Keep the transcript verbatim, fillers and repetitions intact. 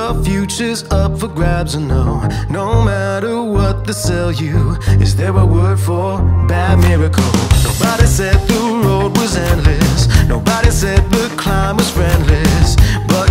The future's up for grabs, and no, no matter what they sell you, is there a word for bad miracle? Nobody said the road was endless, nobody said the climb was friendless, but